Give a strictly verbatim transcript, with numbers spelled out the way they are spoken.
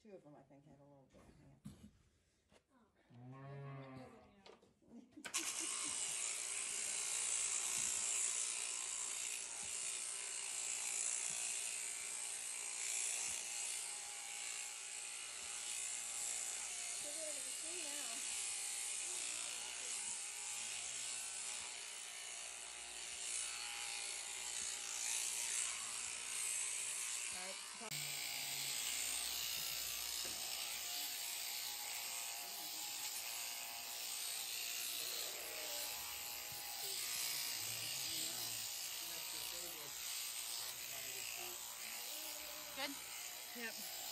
two of them, I think, had a little bit of hand. Good? Yep.